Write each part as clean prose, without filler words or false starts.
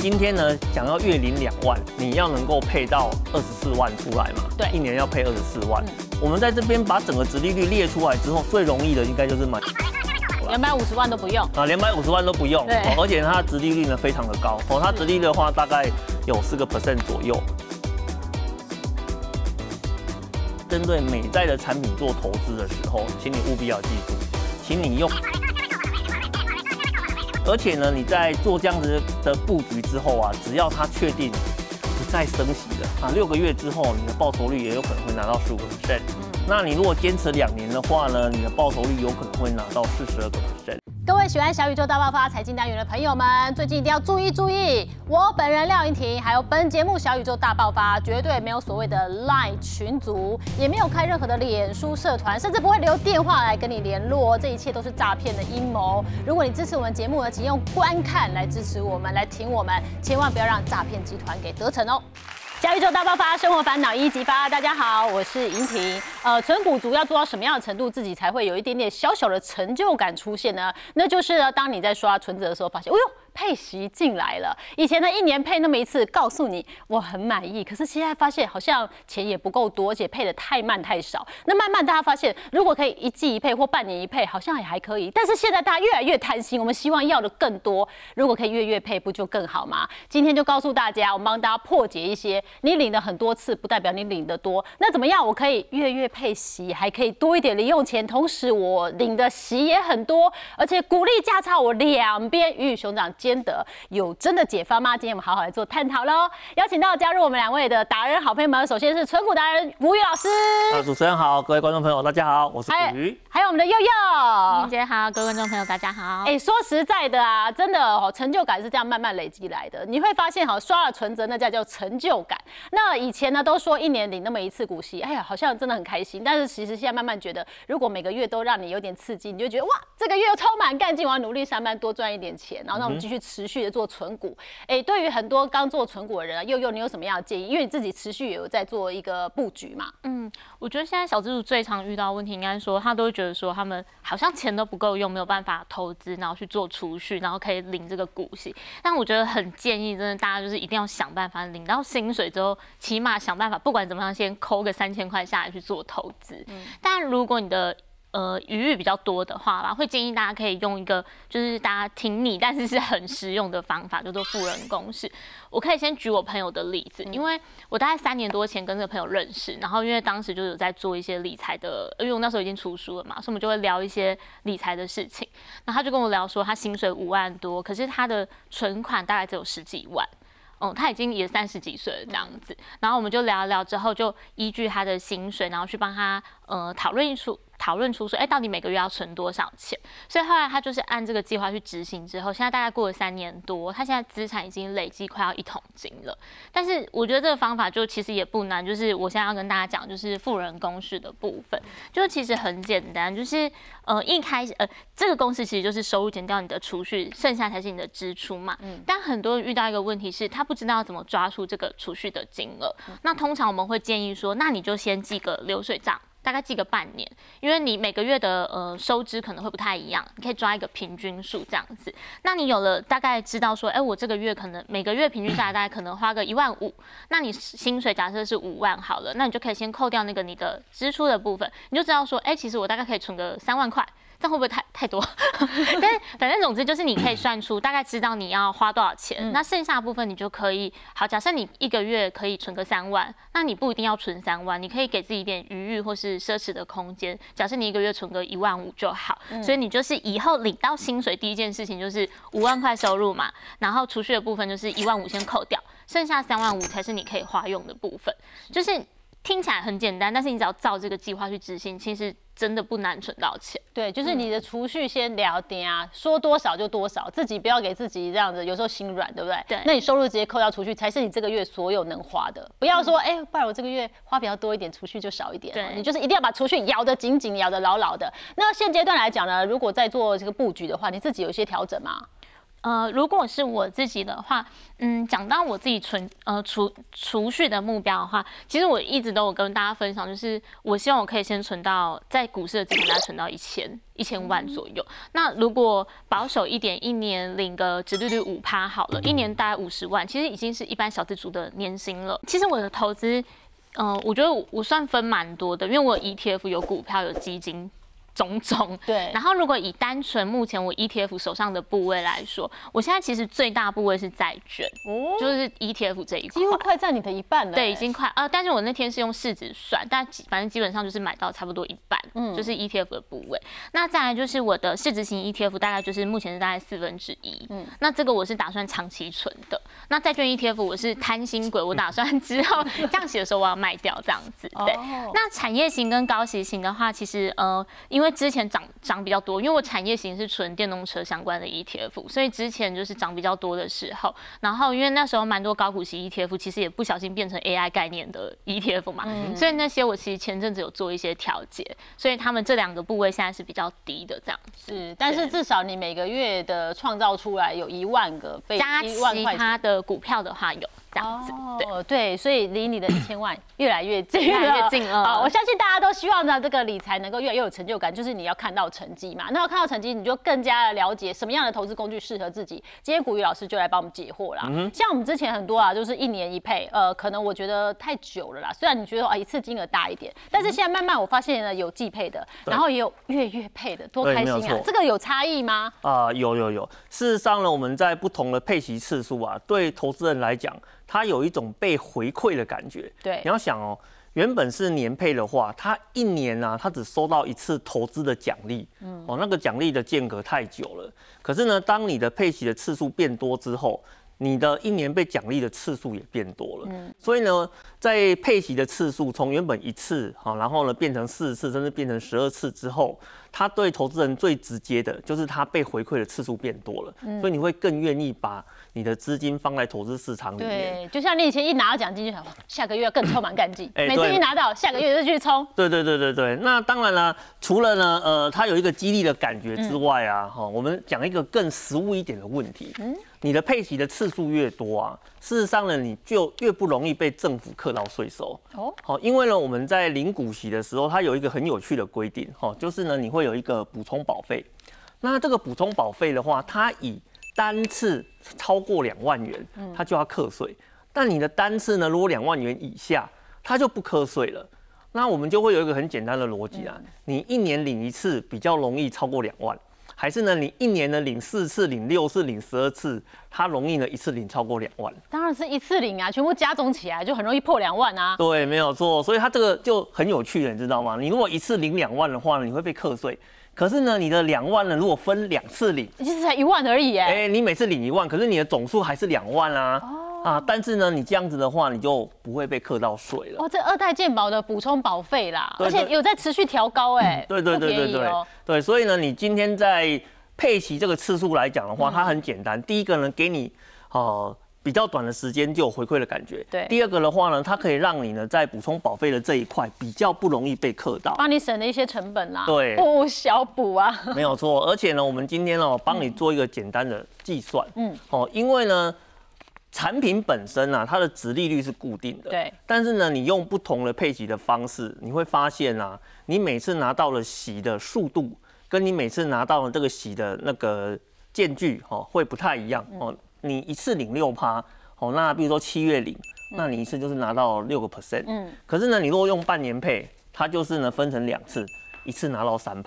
今天呢想要月领2万，你要能够配到24万出来嘛？ 对， 一年要配24万。我们在这边把整个殖利率列出来之后，最容易的应该就是买 250万都不用啊，250万都不用。 对， 而且它的殖利率呢非常的高哦，它殖利率的话大概有4% 左右。针对美债的产品做投资的时候，请你务必要记住，请你用。而且呢，你在做这样子的布局之后啊，只要它确定不再升息了啊，6个月之后，你的报酬率也有可能会拿到15%。那你如果坚持2年的话呢，你的报酬率有可能会拿到42%。 各位喜欢小宇宙大爆发财经单元的朋友们，最近一定要注意！我本人廖盈婷，还有本节目小宇宙大爆发，绝对没有所谓的 LINE 群组，也没有开任何的脸书社团，甚至不会留电话来跟你联络，这一切都是诈骗的阴谋。如果你支持我们节目呢，请用观看来支持我们，来挺我们，千万不要让诈骗集团给得逞哦。小宇宙大爆发，生活烦恼一击发。大家好，我是盈婷。存股族要做到什么样的程度，自己才会有一点点小小的成就感出现呢？那就是呢，当你在刷存折的时候，发现，哎呦，配息进来了。以前呢，1年配那么一次，告诉你我很满意。可是现在发现好像钱也不够多，而且配的太慢太少。那慢慢大家发现，如果可以1季1配或半年1配，好像也还可以。但是现在大家越来越贪心，我们希望要的更多。如果可以月配，不就更好吗？今天就告诉大家，我们帮大家破解一些。你领了很多次，不代表你领得多。那怎么样？我可以月配息，还可以多一点零用钱，同时我领的息也很多，而且股利价差我两边鱼与熊掌兼得，有真的解方吗？今天我们好好来做探讨喽。邀请到加入我们2位的达人好朋友们，首先是存股达人古宇老师。 主持人好，各位观众朋友大家好，我是古宇。 还有我们的佑佑。 婷姐好，各位观众朋友大家好。 说实在的啊，真的哦，成就感是这样慢慢累积来的。你会发现，刷了存折那叫成就感。那以前呢，都说1年领那么1次股息，哎呀，好像真的很开心。但是其实现在慢慢觉得，如果每个月都让你有点刺激，你就觉得哇，这个月又充满干劲，我要努力上班，多赚一点钱。然后，那我们继续持续的做存股。对于很多刚做存股的人啊，佑佑，你有什么样的建议？因为你自己持续也有在做一个布局嘛。 我觉得现在小资主最常遇到的问题，应该说他都会觉得说他们好像钱都不够用，没有办法投资，然后去做储蓄，然后可以领这个股息。但我觉得很建议，真的大家就是一定要想办法领到薪水之后，起码想办法，不管怎么样，先抠个3000块下来去做投资。但如果你的余裕比较多的话啦，会建议大家可以用一个就是大家挺你，但是是很实用的方法，叫做富人公式。我可以先举我朋友的例子，因为我大概3年多前跟这个朋友认识，然后因为当时就有在做一些理财的，因为我那时候已经出书了嘛，所以我们就会聊一些理财的事情。然后他就跟我聊说，他薪水5万多，可是他的存款大概只有10几万。他已经也30几岁了这样子，然后我们就聊一聊之后，就依据他的薪水，然后去帮他讨论出说，到底每个月要存多少钱？所以后来他就是按这个计划去执行之后，现在大概过了3年多，他现在资产已经累积快要1桶金了。但是我觉得这个方法就其实也不难，就是我现在要跟大家讲，就是富人公式的部分，就其实很简单，就是一开始这个公式其实就是收入减掉你的储蓄，剩下才是你的支出嘛。但很多人遇到一个问题是，他不知道怎么抓出这个储蓄的金额。那通常我们会建议说，那你就先记个流水账。大概记个半年，因为你每个月的收支可能会不太一样，你可以抓一个平均数这样子。那你有了大概知道说，我这个月可能每个月平均下来大概可能花个1万5，那你薪水假设是5万好了，那你就可以先扣掉那个你的支出的部分，你就知道说，其实我大概可以存个3万块。这样会不会太多？但反正总之就是你可以算出大概知道你要花多少钱，那剩下的部分你就可以好。假设你1个月可以存个3万，那你不一定要存3万，你可以给自己一点余裕或是奢侈的空间。假设你1个月存个1万5就好，所以你就是以后领到薪水第一件事情就是5万块收入嘛，然后储蓄的部分就是1万5先扣掉，剩下3万5才是你可以花用的部分。就是听起来很简单，但是你只要照这个计划去执行，其实真的不难存到钱。 对，就是你的储蓄先聊点啊，说多少就多少，自己不要给自己这样子，有时候心软，对不对？ 对。 那你收入直接扣掉储蓄，才是你这个月所有能花的。不要说，不然我这个月花比较多一点，储蓄就少一点。对。你就是一定要把储蓄咬得紧紧，咬得牢牢的。那现阶段来讲呢，如果在做这个布局的话，你自己有一些调整吗？ 如果是我自己的话，讲到我自己储蓄的目标的话，其实我一直都有跟大家分享，就是我希望我可以先存到在股市的资产大概存到1000万左右。那如果保守一点，一年领个殖利率5%好了，一年大概50万，其实已经是一般小资族的年薪了。其实我的投资，我觉得我算分蛮多的，因为我有 ETF， 有股票，有基金。种种对， 然后如果以单纯目前我 ETF 手上的部位来说，我现在其实最大部位是债券，就是 ETF 这一块， 几乎快占你的一半了。 对，已经快但是我那天是用市值算，但反正基本上就是买到差不多一半，就是 ETF 的部位。那再来就是我的市值型 ETF， 大概就是目前是大概1/4，那这个我是打算长期存的。那债券 ETF 我是贪心鬼，我打算之后降息的时候我要卖掉这样子。对，那产业型跟高息型的话，其实因为之前涨比较多，因为我产业型是纯电动车相关的 ETF， 所以之前就是涨比较多的时候，然后因为那时候蛮多高股息 ETF， 其实也不小心变成 AI 概念的 ETF 嘛，所以那些我其实前阵子有做一些调节，所以他们这2个部位现在是比较低的这样子。 是，但是至少你每个月的创造出来有1万个被加 1万块其他的股票的话有这样子， 对，所以离你的1000万越来越近， 越来越近了。 好，我相信大家都希望呢，这个理财能够越来越有成就感，就是你要看到成绩嘛。那要看到成绩，你就更加的了解什么样的投资工具适合自己。今天古雨老师就来帮我们解惑啦。像我们之前很多啊，就是1年1配，可能我觉得太久了啦。虽然你觉得一次金额大一点，但是现在慢慢我发现呢，有季配的，然后也有月配的，多开心啊！这个有差异吗？ 有。事实上呢，我们在不同的配息次数啊，对投资人来讲，他有一种被回馈的感觉。 对， 你要想哦，原本是年配的话，他1年啊，他只收到1次投资的奖励，那个奖励的间隔太久了。可是呢，当你的配息的次数变多之后，你的1年被奖励的次数也变多了。所以呢，在配息的次数从原本1次，然后呢变成4次，甚至变成12次之后，它对投资人最直接的就是它被回馈的次数变多了，所以你会更愿意把你的资金放在投资市场里面。 对，就像你以前一拿到奖金就想下个月要更充满干劲，每次一拿到下个月就去冲。 对。那当然啦，除了呢，它有一个激励的感觉之外啊，我们讲一个更实务一点的问题。你的配息的次数越多啊，事实上呢，你就越不容易被政府课到税收。因为呢，我们在领股息的时候，它有一个很有趣的规定，就是呢，你会有一个补充保费。那这个补充保费的话，它以单次超过2万元，它就要课税。但你的单次呢，如果2万元以下，它就不课税了。那我们就会有一个很简单的逻辑啊，你1年领1次比较容易超过2万。还是呢，你1年呢领4次、领6次、领12次，它容易呢一次领超过2万。 当然是一次领啊，全部加总起来就很容易破2万啊。 对，没有错。所以它这个就很有趣了，你知道吗？你如果一次领2万的话呢，你会被课税。可是呢，你的2万呢，如果分2次领， 其实才1万而已哎。 你每次领1万，可是你的总数还是2万啊。但是呢，你这样子的话，你就不会被课到税了。 这2代健保的补充保费啦，而且有在持续调高哎。 对，所以呢，你今天在配息这个次数来讲的话，它很简单。第一个呢，给你比较短的时间就有回馈的感觉。 对。 第二个的话呢，它可以让你呢在补充保费的这一块比较不容易被课到， 帮你省了一些成本啦。 对， 不小补啊。 没有错。而且呢，我们今天帮你做一个简单的计算。因为呢，产品本身啊，它的殖利率是固定的。 对。但是呢，你用不同的配息的方式，你会发现啊，你每次拿到了息的速度，跟你每次拿到的这个息的那个间距会不太一样。你一次领6%，那比如说7月领，那你一次就是拿到6%。可是呢，你如果用半年配，它就是呢分成2次，一次拿到3%。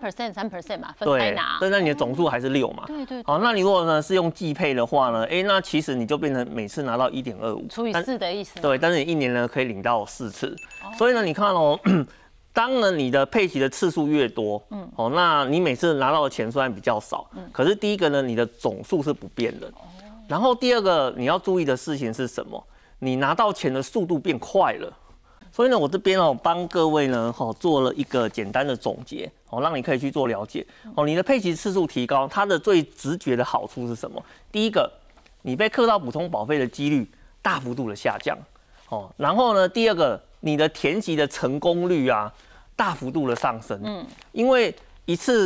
3% 嘛，分开拿。 对，那你的总数还是6嘛。 对。 那你如果呢是用季配的话呢，那其实你就变成每次拿到1.25 除以4的意思。 对，但是你1年呢可以领到4次。所以呢，你看当呢你的配息的次数越多，那你每次拿到的钱虽然比较少，可是第一个呢，你的总数是不变的。然后第二个你要注意的事情是什么？你拿到钱的速度变快了。所以呢，我这边帮各位呢做了一个简单的总结，让你可以去做了解。你的配息次数提高，它的最直觉的好处是什么？第一个，你被课到补充保费的几率大幅度的下降。然后呢，第二个，你的填息的成功率啊大幅度的上升。因为一次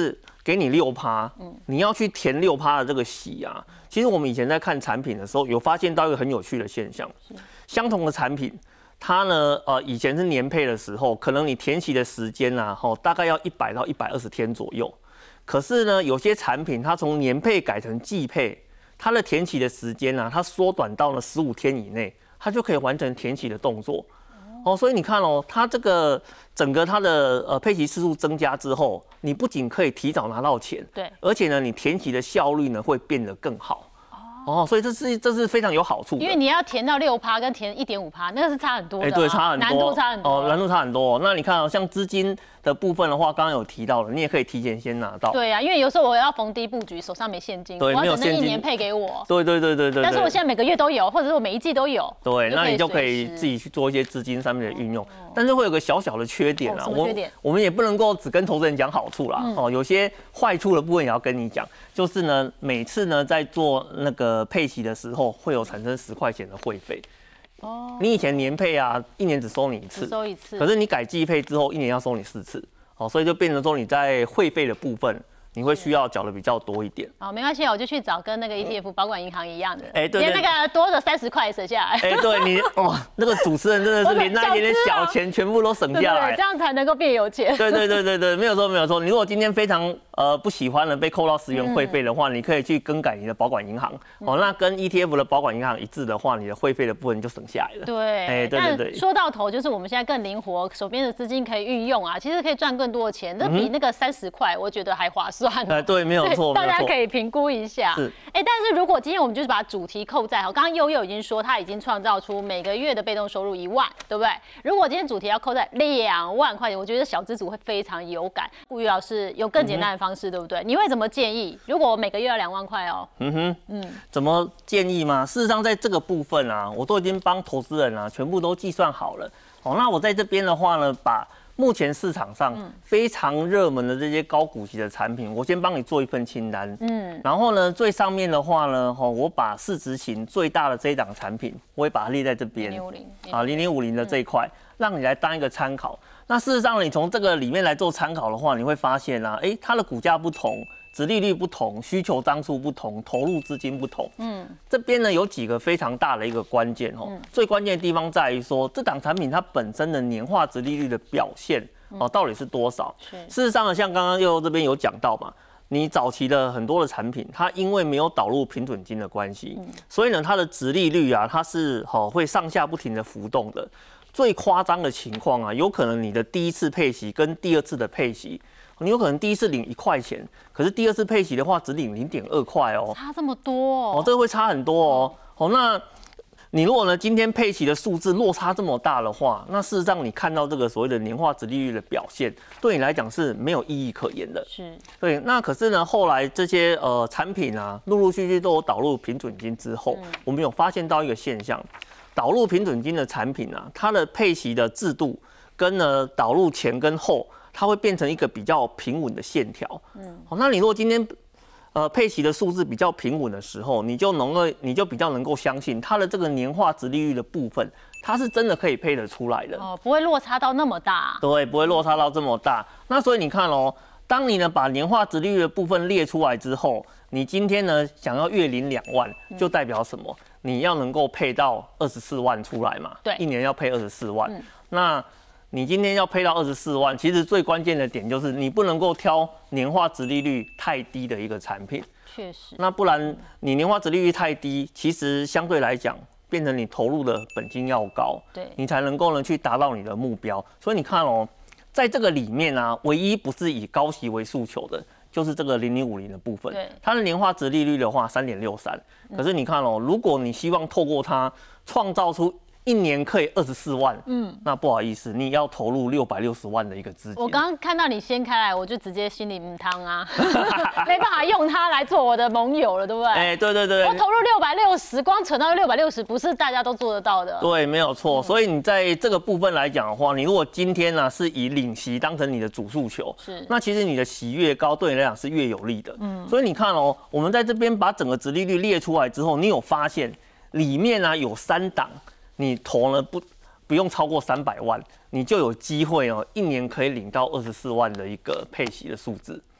给你6%，你要去填6%的这个息啊。其实我们以前在看产品的时候，有发现到一个很有趣的现象，相同的产品。它呢，以前是年配的时候，可能你填息的时间啊，大概要100到120天左右。可是呢，有些产品它从年配改成季配，它的填息的时间啊，它缩短到了15天以内，它就可以完成填息的动作。所以你看它这个整个它的配息次数增加之后，你不仅可以提早拿到钱， 对， 而且呢，你填息的效率呢会变得更好。所以这是非常有好处的， 因为你要填到6%跟填1.5%，那个是差很多的， 对，差很多， 难度差很多， 难度差很多。那你看像资金的部分的话，刚刚有提到了，你也可以提前先拿到。 对啊，因为有时候我要逢低布局，手上没现金， 对， 我要等那没有现金 1年配给我。 对。 但是我现在每个月都有，或者是我每一季都有。 对，那你就可以自己去做一些资金上面的运用，但是会有个小小的缺点啊，我们也不能够只跟投资人讲好处啦，有些坏处的部分也要跟你讲，就是呢，每次呢在做那个配息的时候，会有产生10块钱的会费。你以前年配啊，1年只收你1次， 只收1次， 可是你改季配之后，1年要收你4次，所以就变成说你在会费的部分。你会需要缴的比较多一点。 好，没关系，我就去找跟那个 ETF 保管银行一样的， 对， 连那个多的30块省下来。 对你那个主持人真的是连那一点点小钱全部都省下来， 对，这样才能够变有钱。 对，没有错。你如果今天非常不喜欢了被扣到10元会费的话，你可以去更改你的保管银行。那跟 ETF 的保管银行一致的话，你的会费的部分就省下来了。 对，对。说到头，就是我们现在更灵活，手边的资金可以运用啊，其实可以赚更多的钱，那比那个30块，我觉得还划算。 对，没有错， 大家可以评估一下。但是如果今天我们就是把主题扣在，刚刚悠悠已经说他已经创造出每个月的被动收入1万，对不对？如果今天主题要扣在2万块钱，我觉得小资族会非常有感。顾瑜老师有更简单的方式，对不对？你会怎么建议？如果我每个月要2万块哦， 怎么建议吗？事实上，在这个部分啊，我都已经帮投资人啊全部都计算好了。那我在这边的话呢，把目前市场上非常热门的这些高股息的产品，我先帮你做一份清单。然后呢，最上面的话呢，我把市值型最大的这一档产品，我也把它列在这边。0050的这一块，让你来当一个参考。那事实上，你从这个里面来做参考的话，你会发现啊，它的股价不同，殖利率不同，需求张数不同，投入资金不同。这边呢有几个非常大的一个关键最关键的地方在于说，这档产品它本身的年化殖利率的表现到底是多少？事实上呢，像刚刚悠悠这边有讲到嘛，你早期的很多的产品，它因为没有导入平准金的关系，所以呢它的殖利率啊，它是会上下不停的浮动的。最夸张的情况啊，有可能你的第一次配息跟第二次的配息，你有可能第一次领1块钱，可是第二次配息的话只领0.2块哦， 差这么多这个会差很多那你如果呢今天配息的数字落差这么大的话，那事实上你看到这个所谓的年化殖利率的表现，对你来讲是没有意义可言的。对。那可是呢，后来这些产品啊，陆陆续续都有导入平准金之后，我们有发现到一个现象。导入平准金的产品啊，它的配息的制度跟呢导入前跟后，它会变成一个比较平稳的线条。那你如果今天配息的数字比较平稳的时候，你就比较能够相信它的这个年化殖利率的部分，它是真的可以配得出来的不会落差到那么大。 对，不会落差到这么大。那所以你看当你呢把年化殖利率的部分列出来之后，你今天呢想要月领2万，就代表什么？你要能够配到24万出来嘛？ 对， 一年要配24万。那你今天要配到24万，其实最关键的点就是你不能够挑年化殖利率太低的一个产品。 确实。那不然你年化殖利率太低，其实相对来讲，变成你投入的本金要高， 对， 你才能够呢去达到你的目标。所以你看在这个里面啊，唯一不是以高息为诉求的，就是这个0050的部分。它的年化殖利率的话3.63，可是你看如果你希望透过它创造出1年可以24万，那不好意思，你要投入660万的一个资金。 我刚刚看到你掀开来，我就直接心里汤啊，没办法用它来做我的盟友了，对不对？ 对。 我投入660，光存到660，不是大家都做得到的。 对，没有错。所以你在这个部分来讲的话，你如果今天呢是以领息当成你的主诉求，那其实你的息越高，对你来讲是越有利的。所以你看我们在这边把整个殖利率列出来之后，你有发现里面呢有3档。你投呢不用超过300万，你就有机会1年可以领到24万的一个配息的数字。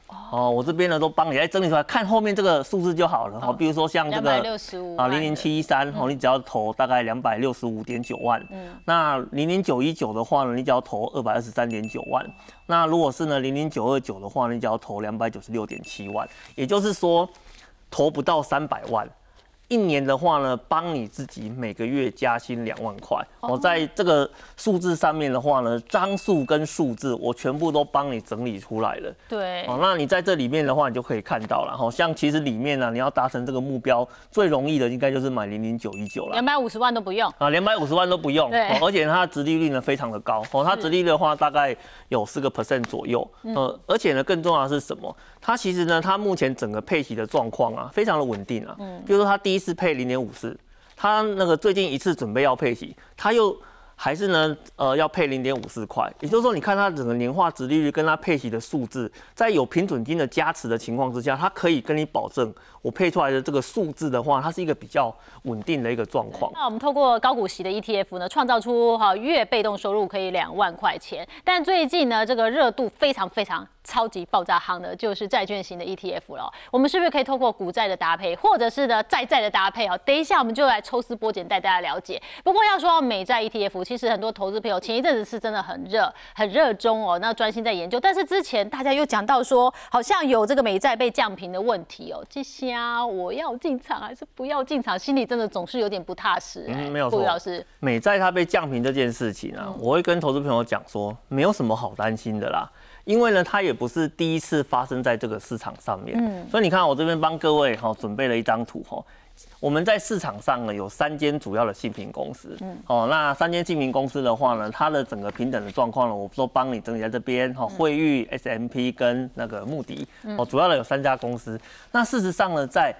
哦，我这边呢都帮你来整理出来，看后面这个数字就好了。比如说像这个00713，你只要投大概265.9万。那00919的话呢，你只要投223.9万。那如果是呢00929的话，你只要投296.7万。也就是说，投不到300万。1年的话呢，帮你自己每个月加薪2万块。在这个数字上面的话呢，张数跟数字我全部都帮你整理出来了。 对。 那你在这里面的话，你就可以看到了。像其实里面呢，你要达成这个目标，最容易的应该就是买00919了。 250万都不用 250万都不用。对。而且它的殖利率呢非常的高。它殖利率的话大概有4% 左右。而且呢更重要的是什么？它其实呢，它目前整个配息的状况啊，非常的稳定啊。比如说它第一次配0.54，他那个最近一次准备要配息，他又还是呢要配0.54块，也就是说，你看它整个年化殖利率跟它配息的数字，在有平准金的加持的情况之下，它可以跟你保证，我配出来的这个数字的话，它是一个比较稳定的一个状况。 那我们透过高股息的 ETF 呢，创造出月被动收入可以2万块钱，但最近呢，这个热度非常超级爆炸夯的，就是债券型的 ETF 了。我们是不是可以透过股债的搭配，或者是呢债的搭配等一下我们就来抽丝剥茧带大家了解。不过要说到美债 ETF， 其实很多投资朋友前一阵子是真的很热衷那专心在研究。但是之前大家又讲到说，好像有这个美债被降评的问题这下我要进场还是不要进场，心里真的总是有点不踏实。 没有错，老师，美债它被降评这件事情啊，我会跟投资朋友讲说，没有什么好担心的啦。因为呢，它也不是第一次发生在这个市场上面，所以你看我这边帮各位准备了一张图我们在市场上呢有3间主要的信评公司，那3间信评公司的话呢，它的整个平等的状况呢，我都帮你整理在这边惠誉、S&P 跟那个穆迪，主要的有3家公司。那事实上呢，在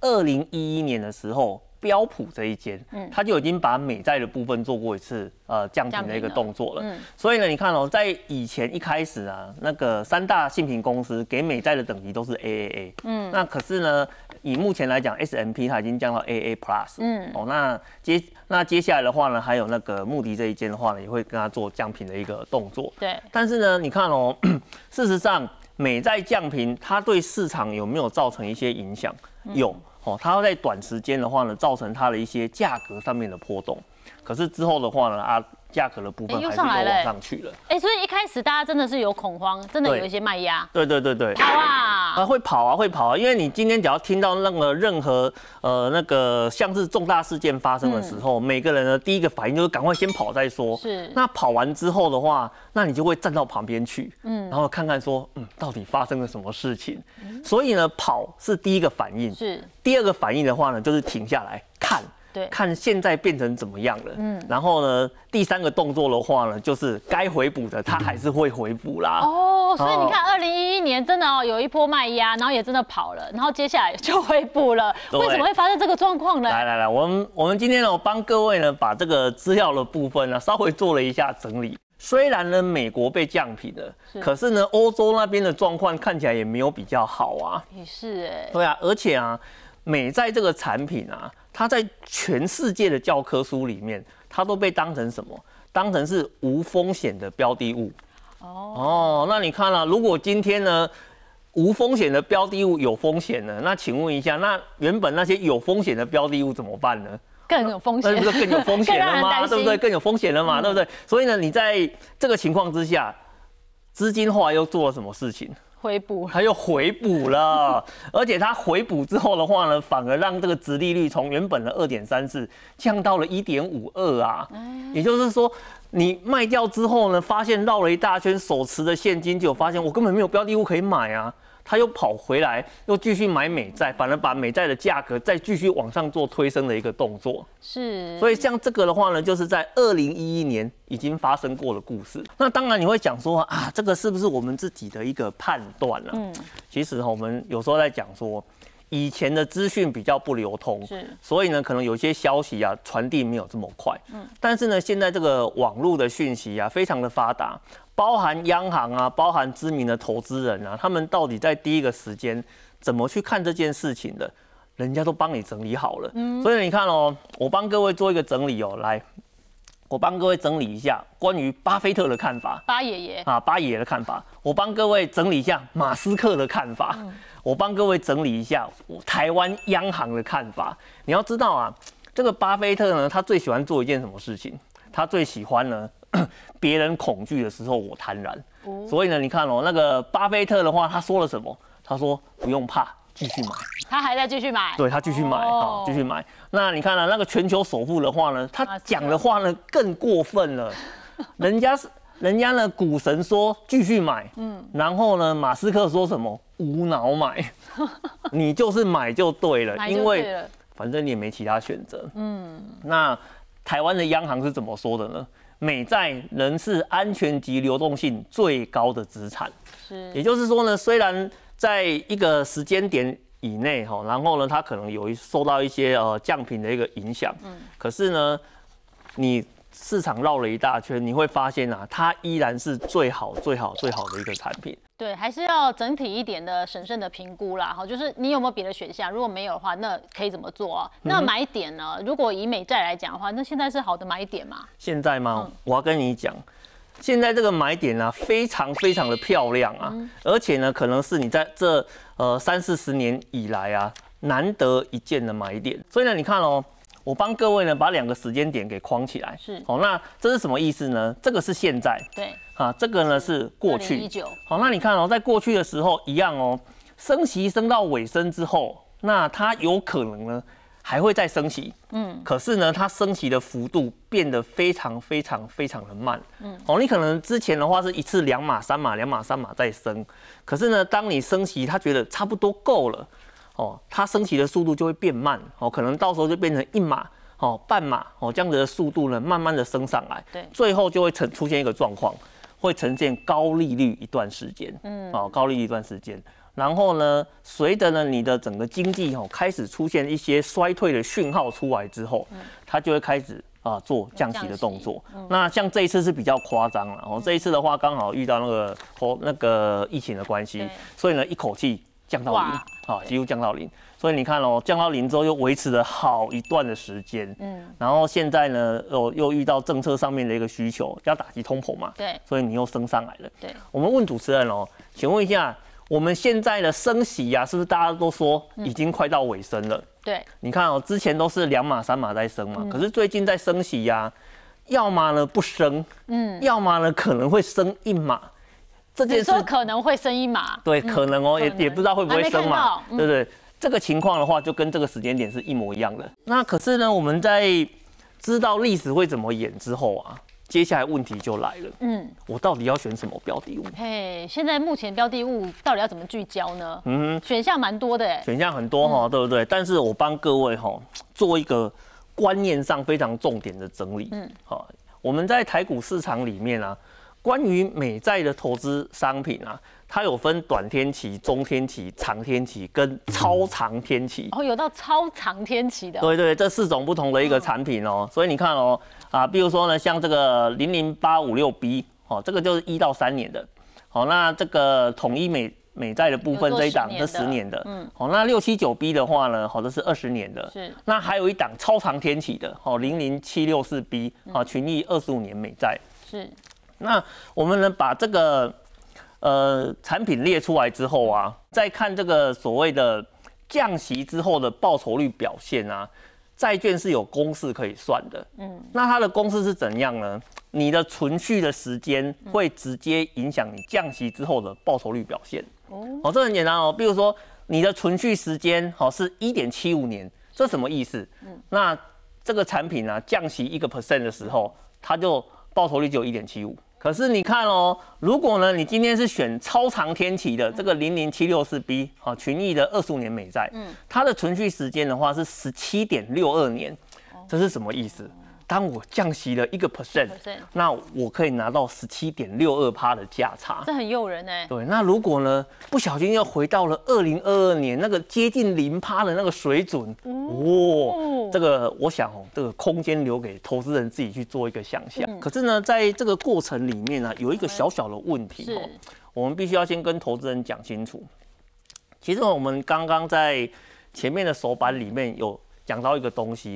2011年的时候，标普这一间，它就已经把美债的部分做过一次降评的一个动作了。所以呢，你看在以前一开始啊，那个3大信评公司给美债的等级都是 AAA。那可是呢，以目前来讲 ，S&P 它已经降到 AA Plus。那接下来的话呢，还有那个穆迪这一间的话呢，也会跟它做降评的一个动作。 对。 但是呢，你看事实上美债降评，它对市场有没有造成一些影响？有。它在短时间的话呢，造成它的一些价格上面的波动，可是之后的话呢，价格的部分还是都往上去了。 所以一开始大家真的是有恐慌，真的有一些卖压。 对， 跑啊！ 会跑啊！因为你今天只要听到那个任何那个像是重大事件发生的时候，每个人的第一个反应就是赶快先跑再说。 是。 那跑完之后的话，那你就会站到旁边去，然后看看说，到底发生了什么事情。所以呢，跑是第一个反应。 是。 第二个反应的话呢，就是停下来看。看现在变成怎么样了，然后呢，第3个动作的话呢，就是该回补的它还是会回补啦。 所以你看，2011年真的有一波卖压，然后也真的跑了，然后接下来就回补了。为什么会发生这个状况呢？ 来，我们今天呢，帮各位呢把这个资料的部分呢稍微做了一下整理。虽然呢美国被降评了，可是呢欧洲那边的状况看起来也没有比较好啊。 也是对啊，而且啊，美债这个产品啊，它在全世界的教科书里面，它都被当成什么？当成是无风险的标的物。那你看如果今天呢，无风险的标的物有风险了，那请问一下，那原本那些有风险的标的物怎么办呢？ 更有风险， 那不是更有风险了吗？对不对？更有风险了嘛，对不对？所以呢，你在这个情况之下，资金后来又做了什么事情？ 回补， 它又回补了，而且它回补之后的话呢，反而让这个殖利率从原本的2.34降到了1.52啊。也就是说，你卖掉之后呢，发现绕了一大圈，手持的现金，就发现我根本没有标的物可以买啊。他又跑回来，又继续买美债，反而把美债的价格再继续往上做推升的一个动作。 是， 所以像这个的话呢，就是在2011年已经发生过的故事。那当然你会讲说这个是不是我们自己的一个判断啊？其实我们有时候在讲说，以前的资讯比较不流通，所以呢，可能有些消息传递没有这么快。但是呢，现在这个网络的讯息非常的发达。包含央行包含知名的投资人他们到底在第一个时间怎么去看这件事情的，人家都帮你整理好了。所以你看我帮各位做一个整理来， 我帮各位整理一下关于巴菲特的看法， 巴爷爷啊，巴爷爷的看法。我帮各位整理一下马斯克的看法，我帮各位整理一下台湾央行的看法。你要知道啊，这个巴菲特呢，他最喜欢做一件什么事情？他最喜欢呢，别人恐惧的时候我贪婪。所以呢，你看哦，那个巴菲特的话，他说了什么？他说不用怕，继续买。他还在继续买。 对，他继续买，好，继续买。那你看啊，那个全球首富的话呢，他讲的话呢更过分了。人家呢，股神说继续买，然后呢，马斯克说什么无脑买，你就是买就对了，因为反正你也没其他选择。那台湾的央行是怎么说的呢？美债仍是安全及流动性最高的资产。也就是说呢，虽然在一个时间点以内哈，然后呢，它可能有受到一些降频的一个影响，可是呢，你市场绕了一大圈，你会发现啊，它依然是最好的一个产品。 对，还是要整体一点的审慎的评估啦。好，就是你有没有别的选项？如果没有的话，那可以怎么做啊？那买点呢？如果以美债来讲的话，那现在是好的买点吗？ 现在吗？我要跟你讲，现在这个买点啊，非常的漂亮啊，而且呢，可能是你在这30-40年以来啊，难得一见的买点。所以呢，你看哦。我帮各位呢把2个时间点给框起来，好，那这是什么意思呢？这个是现在， 对， 啊，这个呢是过去 ，2019， 好，那你看哦，在过去的时候一样哦，升息升到尾声之后，那它有可能呢还会再升息，可是呢它升息的幅度变得非常的慢，哦，你可能之前的话是一次2码3码2码3码再升，可是呢当你升息，它觉得差不多够了。哦，它升息的速度就会变慢，哦，可能到时候就变成1码，哦，半码，哦，这样子的速度呢，慢慢的升上来， 对， 最后就会出现一个状况，会呈现高利率一段时间，哦，高利率一段时间，然后呢，随着呢你的整个经济开始出现一些衰退的讯号出来之后，它就会开始做降息的动作。那像这一次是比较夸张了，哦，这一次的话刚好遇到那个疫情的关系，所以呢一口气降到0，几乎降到0，所以你看哦，降到0之后又维持了好一段的时间，然后现在呢又遇到政策上面的一个需求，要打击通膨嘛， 对， 所以你又升上来了， 对。 我们问主持人哦，请问一下，我们现在的升息啊，是不是大家都说已经快到尾声了？ 对， 你看哦，之前都是2码3码在升嘛，可是最近在升息呀，要么呢不升，要么呢可能会升1码。 这件事可能会升1码， 对，可能哦，也不知道会不会升嘛，对不对？这个情况的话，就跟这个时间点是一模一样的。那可是呢，我们在知道历史会怎么演之后啊，接下来问题就来了。我到底要选什么标的物？ 嘿，现在目前标的物到底要怎么聚焦呢？选项蛮多的， 选项很多哈，对不对？但是我帮各位做一个观念上非常重点的整理。好，我们在台股市场里面啊。关于美债的投资商品啊，它有分短天期、中天期、长天期跟超长天期。 有到超长天期的。 对，这4种不同的一个产品哦。所以你看哦，比如说呢，像这个00856B，这个就是1到3年的。那这个统一美债的部分这一档是10年的。那679B 的话呢，这是20年的。是。那还有一档超长天期的00764B，群益25年美债。 是。 那我们呢，把这个产品列出来之后啊，再看这个所谓的降息之后的报酬率表现啊，债券是有公式可以算的。那它的公式是怎样呢？你的存续的时间会直接影响你降息之后的报酬率表现。这很简单哦。比如说你的存续时间是1.75年，这什么意思？那这个产品啊，降息1% 的时候，它就报酬率只有1.75。可是你看哦，如果呢，你今天是选超长天期的这个00764B 群益的25年美债，它的存续时间的话是17.62年，这是什么意思？当我降息了1%，那我可以拿到17.62%的价差， 这很诱人哎。 对，那如果呢不小心又回到了2022年那个接近0%的那个水准，这个我想这个空间留给投资人自己去做一个想象。可是呢，在这个过程里面呢，有一个小小的问题我们必须要先跟投资人讲清楚。其实我们刚刚在前面的手板里面有讲到一个东西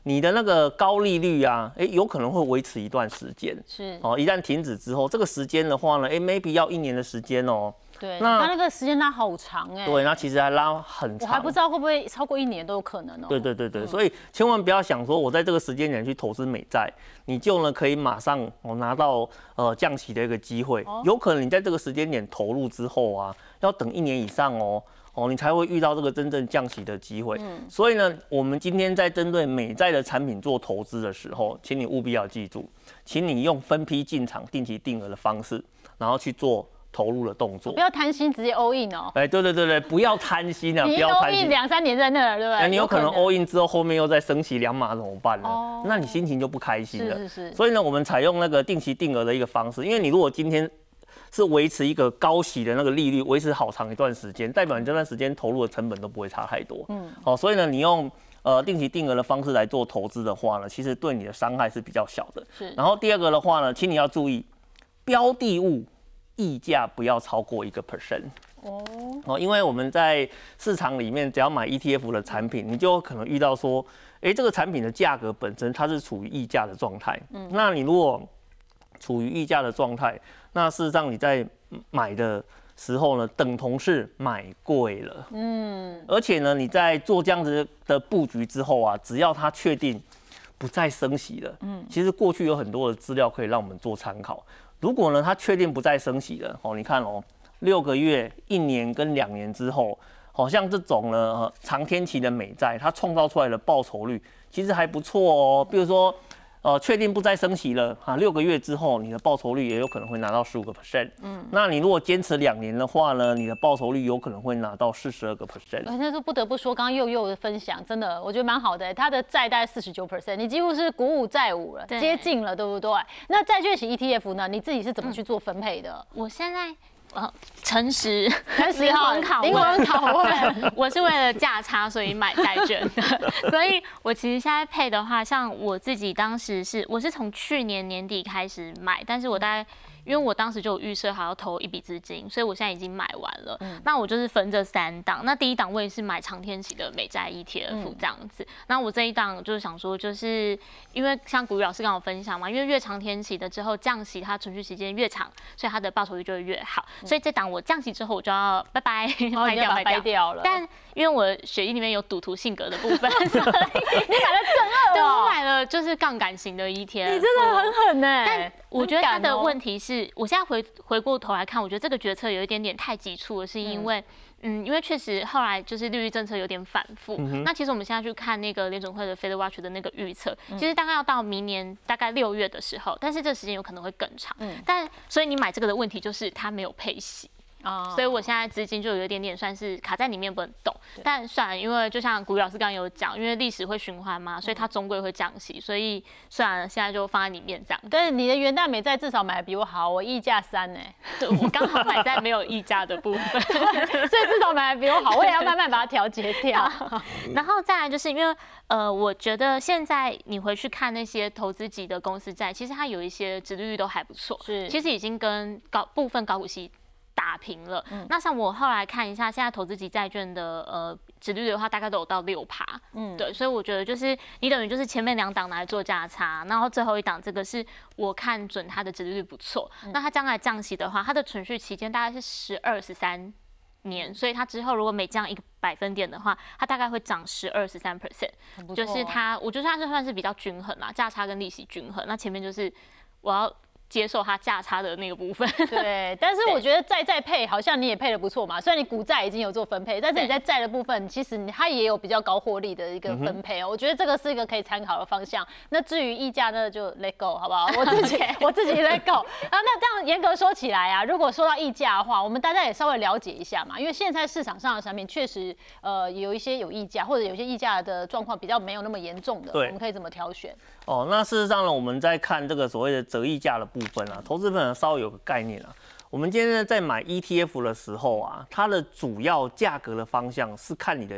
你的那个高利率啊，有可能会维持一段时间。 是一旦停止之后，这个时间的话呢，maybe 要1年的时间哦。 对，那个时间拉好长对，那其实还拉很长， 我还不知道会不会超过1年都有可能哦。 对，所以千万不要想说我在这个时间点去投资美债，你就呢可以马上拿到降息的一个机会，有可能你在这个时间点投入之后啊，要等1年以上你才会遇到这个真正降息的机会。所以呢，我们今天在针对美债的产品做投资的时候，请你务必要记住，请你用分批进场、定期定额的方式，然后去做投入的动作， 不要贪心，直接 all in 哦。 对，不要贪心啊， 不要贪心。2、3年在那儿，对不对？ 你有可能 all in 之后，后面又再升息2码怎么办呢？那你心情就不开心了。 是。 所以呢，我们采用那个定期定额的一个方式，因为你如果今天是维持一个高息的那个利率，维持好长一段时间，代表你这段时间投入的成本都不会差太多。所以呢，你用定期定额的方式来做投资的话呢，其实对你的伤害是比较小的。 是。 然后第二个的话呢，请你要注意标的物溢价不要超过1%。因为我们在市场里面，只要买 ETF 的产品，你就有可能遇到说，这个产品的价格本身它是处于溢价的状态。那你如果处于溢价的状态，那事实上你在买的时候呢，等同是买贵了。而且呢，你在做这样子的布局之后啊，只要它确定不再升息了，其实过去有很多的资料可以让我们做参考。如果呢，它确定不再升息了，你看6个月、1年跟2年之后，好像这种呢长天期的美债，它创造出来的报酬率其实还不错哦。比如说，确定不再升息了6个月之后，你的报酬率也有可能会拿到15%。那你如果坚持2年的话呢，你的报酬率有可能会拿到42%。 但是不得不说，刚刚佑的分享真的我觉得蛮好的，他的债大概49%，你几乎是股五债五了，接近了，对不对？那债券型 ETF 呢，你自己是怎么去做分配的？ 我现在。诚实灵魂拷问， 我是为了价差所以买债券的，所以我其实现在配的话，像我自己当时我是从去年年底开始买，但是我大概因为我当时就有预设好要投一笔资金，所以我现在已经买完了。那我就是分这3档，那第一档我也是买长天期的美债 ETF 这样子。那我这一档就是想说，就是因为像古雨老师跟我分享嘛，因为越长天期的之后降息，它存续时间越长，所以它的报酬率就会越好。所以这档我降息之后，我就要拜拜卖掉了。 但因为我血液里面有赌徒性格的部分，所以你买了正2 对，我买了就是杠杆型的ETF。 你真的很狠欸！ 但我觉得它的问题是，我现在回过头来看，我觉得这个决策有一点点太急促了，是因为因为确实后来就是利率政策有点反复。那其实我们现在去看那个联准会的 Fed Watch 的那个预测，其实大概要到明年大概6月的时候，但是这个时间有可能会更长。所以你买这个的问题就是它没有配息。所以我现在资金就有一点点算是卡在里面不能动，但算了，因为就像古雨老师刚刚有讲，因为历史会循环嘛，所以它终归会降息，所以算了，现在就放在里面这样。 但是你的元旦美债至少买的比我好，我溢价3呢。 对，我刚好买在没有溢价的部分，所以至少买的比我好，我也要慢慢把它调节掉。 然后再来就是因为我觉得现在你回去看那些投资级的公司债，其实它有一些殖利率都还不错，其实已经跟部分高股息打平了。那像我后来看一下，现在投资级债券的殖利率的话，大概都有到6%。对，所以我觉得就是你等于就是前面2档拿来做价差，然后最后一档这个是我看准它的殖利率不错。那它将来降息的话，它的存续期间大概是12、13年，所以它之后如果每降1个百分点的话，它大概会涨12、13%，就是它，我觉得它是算是比较均衡啦，价差跟利息均衡。那前面就是我要接受它价差的那个部分。 对，但是我觉得债配好像你也配得不错嘛，虽然你股债已经有做分配，但是你在债的部分其实它也有比较高获利的一个分配哦。我觉得这个是一个可以参考的方向。那至于溢价呢，就 let go 好不好？我自己let go。那这样严格说起来啊，如果说到溢价的话，我们大家也稍微了解一下嘛，因为现在市场上的产品确实有一些有溢价，或者有些溢价的状况比较没有那么严重的，我们可以怎么挑选？ 那事实上呢，我们在看这个所谓的折溢价的部分啊，投资朋稍微有个概念啊。我们今天在买 ETF 的时候啊，它的主要价格的方向是看你的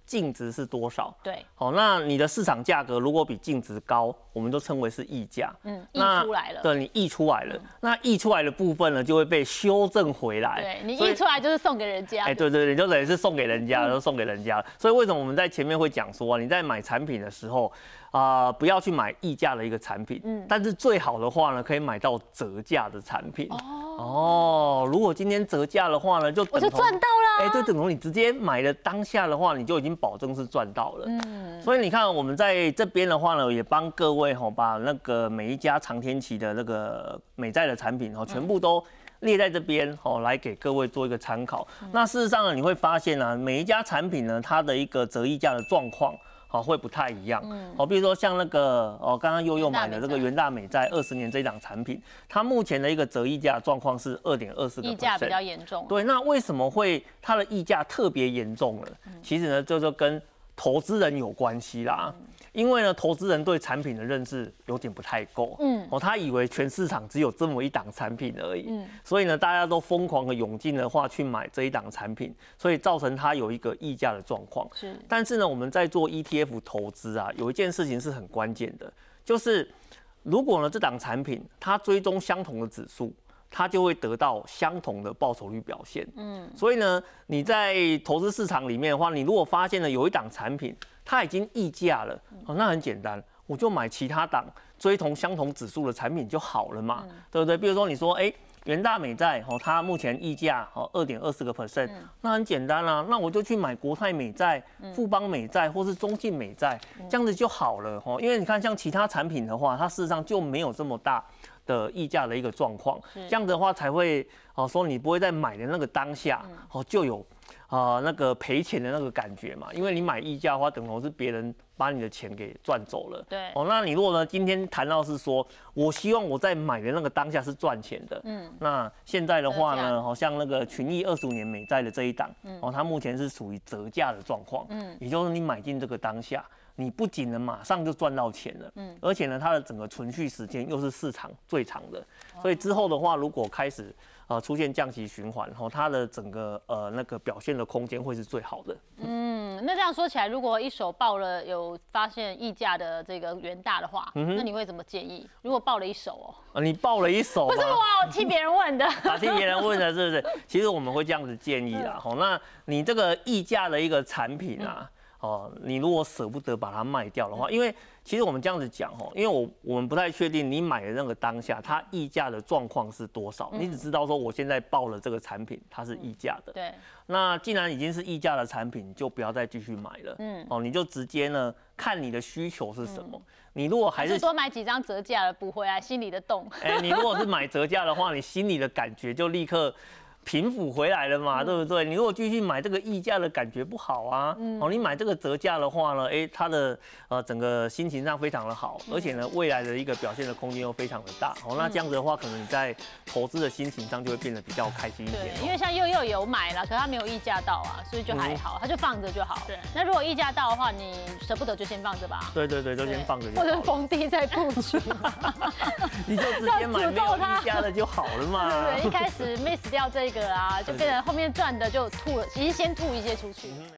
净值是多少？ 对， 好，那你的市场价格如果比净值高，我们就称为是溢价。 溢出来了。 对，你溢出来了，那溢出来的部分呢，就会被修正回来。 对，你溢出来就是送给人家。 哎，对，你就等于是送给人家，就送给人家。所以为什么我们在前面会讲说你在买产品的时候，不要去买溢价的一个产品，但是最好的话呢，可以买到折价的产品。如果今天折价的话呢， 我就赚到了。 哎，对，等同你直接买了当下的话，你就已经保证是赚到了。所以你看我们在这边的话呢，也帮各位把那个每一家长天期的那个美债的产品全部都列在这边来给各位做一个参考。那事实上呢，你会发现啊，每一家产品呢，它的一个折溢价的状况会不太一样。比如说像那个刚刚悠悠买的这个元大美债20年这一档产品，它目前的一个折溢价状况是2.24%， 溢价比较严重。 对，那为什么会它的溢价特别严重了？其实呢，这就跟投资人有关系啦。因为呢，投资人对产品的认识有点不太够，他以为全市场只有这么一档产品而已，所以呢，大家都疯狂的涌进的话去买这一档产品，所以造成它有一个溢价的状况。但是呢，我们在做 ETF 投资啊，有一件事情是很关键的，就是如果呢这档产品它追踪相同的指数，它就会得到相同的报酬率表现。所以呢，你在投资市场里面的话，你如果发现了有一档产品它已经溢价了，那很简单，我就买其他档追同相同指数的产品就好了嘛，对不对？比如说你说，元大美债它目前溢价2.24%，那很简单啦，那我就去买国泰美债、富邦美债或是中信美债，这样子就好了。因为你看像其他产品的话，它事实上就没有这么大的溢价的一个状况，这样的话才会说你不会在买的那个当下就有那个赔钱的那个感觉嘛，因为你买溢价的话，等同是别人把你的钱给赚走了。 对。 那你如果呢今天谈到是说，我希望我在买的那个当下是赚钱的，那现在的话呢，好像那个群益25年美债的这一档，它目前是属于折价的状况，也就是你买进这个当下，你不仅呢马上就赚到钱了，而且呢它的整个存续时间又是市场最长的，所以之后的话，如果开始出现降息循环，它的整个那个表现的空间会是最好的。 那这样说起来，如果一手报了有发现溢价的这个元大的话，那你会怎么建议？如果报了一手你报了一手吗？ 不是我替别人问的， 替别人问的，是不是？其实我们会这样子建议啦。那你这个溢价的一个产品啊，你如果舍不得把它卖掉的话，因为其实我们这样子讲因为我们不太确定你买的那个当下它溢价的状况是多少，你只知道说我现在报了这个产品它是溢价的。 对。 那既然已经是溢价的产品，就不要再继续买了。你就直接呢看你的需求是什么。你如果还是多买几张折价的补回来心里的洞。 你如果是买折价的话，你心里的感觉就立刻平复回来了嘛，对不对？你如果继续买这个溢价的感觉不好啊，你买这个折价的话呢，它的整个心情上非常的好，而且呢未来的一个表现的空间又非常的大，那这样子的话，可能你在投资的心情上就会变得比较开心一点。 对，因为像悠悠有买了，可是他没有溢价到啊，所以就还好，他就放着就好。对，那如果溢价到的话，你舍不得就先放着吧。 对，就先放着就好。 或者逢低再布局， 你就直接买没有溢价的就好了嘛。 对，一开始 miss 掉这个啊，就变成后面赚的就吐了，其实先吐一些出去。